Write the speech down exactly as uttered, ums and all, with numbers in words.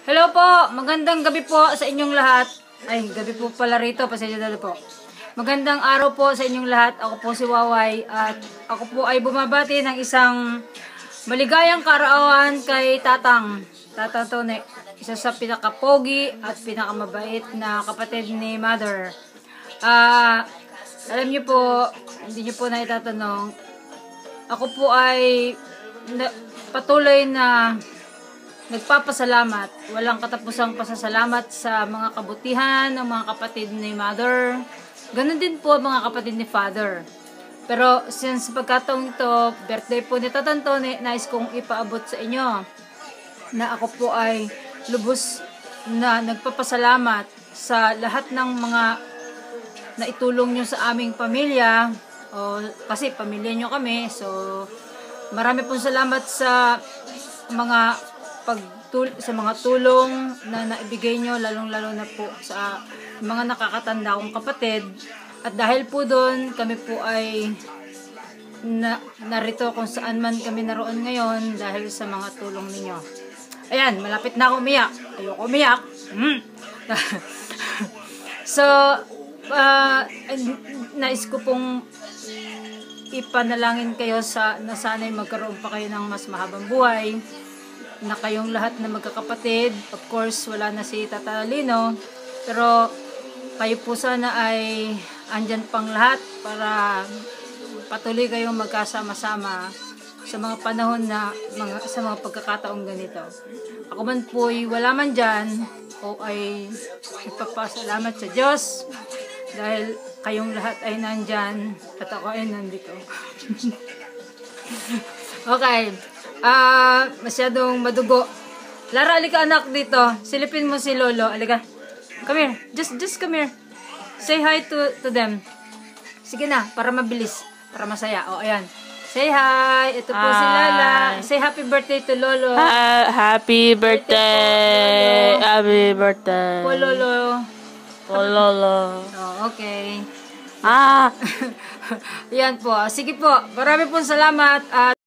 Hello po, magandang gabi po sa inyong lahat. Ay, gabi po pala rito, pasensya na po. Magandang araw po sa inyong lahat. Ako po si Waway at ako po ay bumabati ng isang maligayang kaarawan kay Tatang. Tatang Tone, isa sa pinakapogi at pinakamabait na kapatid ni Mother. Ah, uh, alam niyo po, hindi niyo po na itatanong. Ako po ay na, patuloy na nagpapasalamat, walang katapusang pasasalamat sa mga kabutihan ng mga kapatid ni Mother. Ganon din po mga kapatid ni Father. Pero since pagkataong ito, birthday po ni Tatang Tone, nais kong ipaabot sa inyo na ako po ay lubos na nagpapasalamat sa lahat ng mga naitulong nyo sa aming pamilya. O, kasi pamilya nyo kami, so marami pong salamat sa mga pagtul sa mga tulong na naibigay nyo, lalong-lalo na po sa mga nakakatanda kong kapatid. At dahil po doon, kami po ay na, narito kung saan man kami naroon ngayon dahil sa mga tulong ninyo. Ayan, malapit na ako umiyak. Ayoko umiyak. Mm. So, uh, nais ko pong ipanalangin kayo sa na sana'y magkaroon pa kayo ng mas mahabang buhay, na kayong lahat na magkakapatid. Of course, wala na si Tata Lino, pero kayo po sana ay andyan pang lahat para patuloy kayong magkasama-sama sa mga panahon na mga, sa mga pagkakataong ganito. Ako man po ay wala man dyan, o ay ipapasalamat sa Diyos dahil kayong lahat ay nandyan at ako ay nandito. Okay. Ah, uh, masyadong madugo. Lara, alika anak dito. Silipin mo si Lolo. Alika. Come here. Just just come here. Say hi to to them. Sige na, para mabilis, para masaya. Oh, ayan. Say hi. Ito po hi. Si Lala. Say happy birthday to Lolo. Ha happy birthday. birthday happy birthday. Po Lolo. Po Lolo. Oh, okay. Ah. Yan po. Sige po. Marami pong salamat at